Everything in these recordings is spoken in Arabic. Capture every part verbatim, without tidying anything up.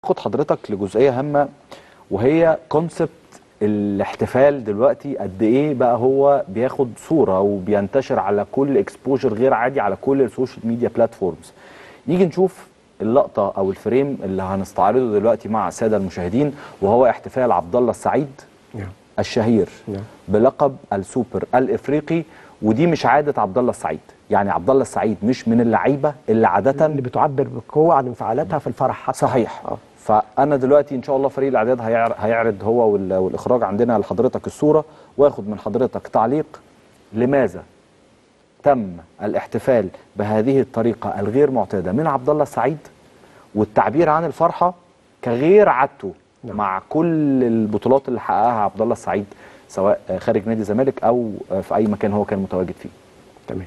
اخد حضرتك لجزئيه هامه، وهي كونسبت الاحتفال دلوقتي. قد ايه بقى هو بياخد صوره وبينتشر على كل اكسبوجر غير عادي على كل السوشيال ميديا بلاتفورمز. نيجي نشوف اللقطه او الفريم اللي هنستعرضه دلوقتي مع الساده المشاهدين، وهو احتفال عبد الله السعيد الشهير بلقب السوبر الافريقي. ودي مش عاده عبد الله السعيد، يعني عبد الله السعيد مش من اللعيبه اللي عاده اللي بتعبر بقوه عن انفعالاتها في الفرح حتى. صحيح. اه فانا دلوقتي ان شاء الله فريق الاعداد هيعرض هو والاخراج عندنا لحضرتك الصوره، واخد من حضرتك تعليق لماذا تم الاحتفال بهذه الطريقه الغير معتاده من عبد الله السعيد، والتعبير عن الفرحه كغير عادته نعم. مع كل البطولات اللي حققها عبد الله السعيد سواء خارج نادي الزمالك او في اي مكان هو كان متواجد فيه. تمام.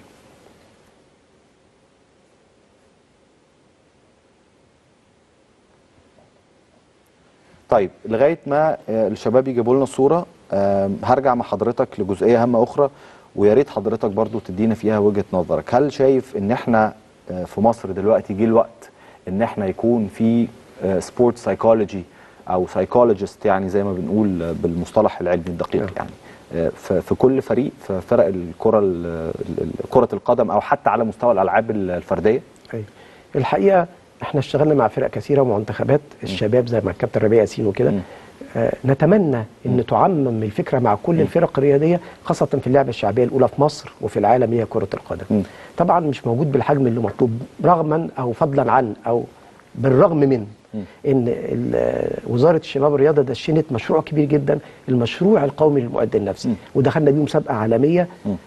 طيب لغايه ما الشباب يجيبوا لنا الصوره، هرجع مع حضرتك لجزئيه هامه اخرى، ويا ريت حضرتك برضو تدينا فيها وجهه نظرك. هل شايف ان احنا في مصر دلوقتي جه الوقت ان احنا يكون في سبورت سايكولوجي او سايكولوجيست، يعني زي ما بنقول بالمصطلح العلمي الدقيق، يعني في كل فريق في فرق الكره كره القدم او حتى على مستوى الالعاب الفرديه؟ ايوه الحقيقه احنا اشتغلنا مع فرق كثيره ومنتخبات الشباب زي ما الكابتن ربيع ياسين وكده. آه نتمنى ان تعمم الفكره مع كل م. الفرق الرياضيه، خاصه في اللعبه الشعبيه الاولى في مصر وفي العالم هي كره القدم. م. طبعا مش موجود بالحجم اللي مطلوب، رغما او فضلا عن او بالرغم من م. ان وزاره الشباب والرياضه دشنت مشروع كبير جدا، المشروع القومي للمؤدي النفسي، م. ودخلنا بيه مسابقه عالميه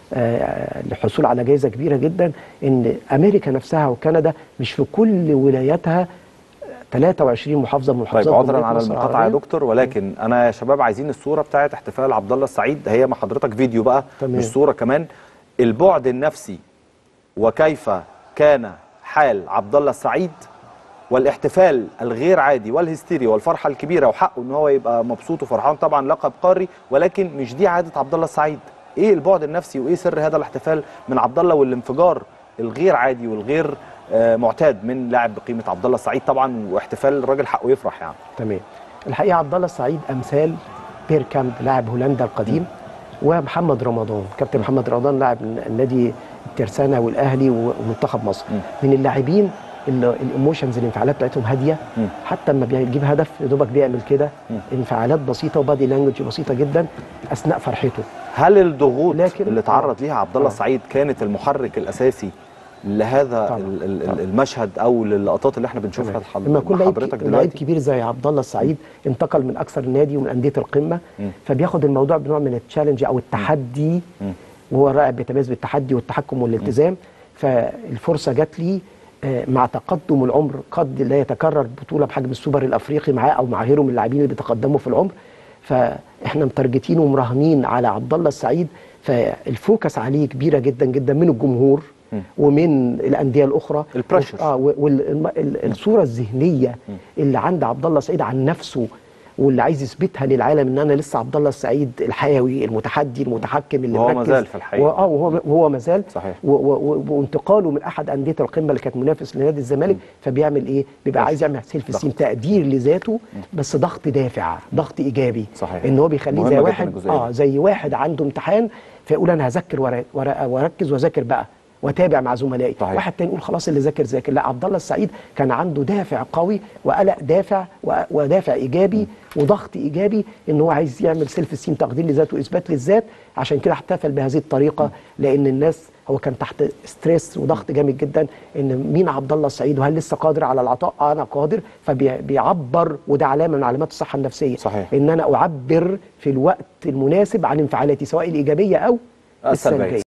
آه للحصول على جائزه كبيره جدا. ان امريكا نفسها وكندا مش في كل ولاياتها ثلاثة وعشرين محافظه من محافظات. طيب عذرا على المقاطعه يا دكتور، ولكن م. انا يا شباب عايزين الصوره بتاعه احتفال عبد الله السعيد، هي مع حضرتك فيديو بقى تمام. مش صوره كمان. البعد النفسي وكيف كان حال عبد الله السعيد، والاحتفال الغير عادي والهستيريا والفرحه الكبيره، وحقه ان هو يبقى مبسوط وفرحان، طبعا لقب قاري، ولكن مش دي عاده عبد الله السعيد. ايه البعد النفسي وايه سر هذا الاحتفال من عبد الله، والانفجار الغير عادي والغير آه معتاد من لاعب بقيمه عبد الله السعيد طبعا، واحتفال الراجل حقه يفرح يعني. تمام. الحقيقه عبد الله السعيد امثال بيركامب لاعب هولندا القديم، م. ومحمد رمضان كابتن محمد رمضان لاعب النادي الترسانه والاهلي ومنتخب مصر، م. من اللاعبين الايموشنز الانفعالات بتاعتهم هاديه، م. حتى لما بيجيب هدف يا دوبك بيعمل كده، انفعالات بسيطه وبادي لانجوج بسيطه جدا اثناء فرحته. هل الضغوط اللي تعرض ليها عبد الله السعيد كانت المحرك الاساسي لهذا طبعا. طبعا. المشهد او للقطات اللي احنا بنشوفها لما يكون حضرتك دلوقتي؟ لعيب كبير زي عبد الله السعيد م. انتقل من اكثر النادي ومن انديه القمه، م. فبياخد الموضوع بنوع من التشالنج او التحدي، م. وهو رائع بيتميز بالتحدي والتحكم والالتزام. م. فالفرصه جات لي مع تقدم العمر، قد لا يتكرر بطوله بحجم السوبر الافريقي معاه او مع غيره من اللاعبين اللي بيتقدموا في العمر، فاحنا مترجتين ومراهنين على عبد الله السعيد، فالفوكس عليه كبيره جدا جدا من الجمهور م. ومن الانديه الاخرى. البريشر اه والصوره الذهنيه م. اللي عند عبد الله السعيد عن نفسه، واللي عايز يثبتها للعالم ان انا لسه عبد الله السعيد الحيوي المتحدي المتحكم اللي وهو ما زال في الحقيقه. اه وهو وهو ما زال صحيح. وانتقاله من احد انديه القمه اللي كانت منافس لنادي الزمالك، م. فبيعمل ايه؟ بيبقى عايز يعمل سيلف ستيم، تقدير لذاته، م. بس ضغط دافع، ضغط ايجابي. صحيح. ان هو بيخليه زي واحد اه زي واحد عنده امتحان فيقول انا هذاكر ورقه واركز واذاكر بقى واتابع مع زملائي. صحيح. واحد تاني يقول خلاص اللي ذاكر ذاكر. لا، عبد الله السعيد كان عنده دافع قوي وقلق دافع ودافع ايجابي م. وضغط ايجابي، ان هو عايز يعمل سيلف ستيم، تقدير لذاته واثبات للذات. عشان كده احتفل بهذه الطريقه، لان الناس هو كان تحت ستريس وضغط جامد جدا، ان مين عبد الله السعيد وهل لسه قادر على العطاء؟ آه انا قادر. فبيعبر، وده علامه من علامات الصحه النفسيه. صحيح. ان انا اعبر في الوقت المناسب عن انفعالاتي سواء الايجابيه او السلبيه.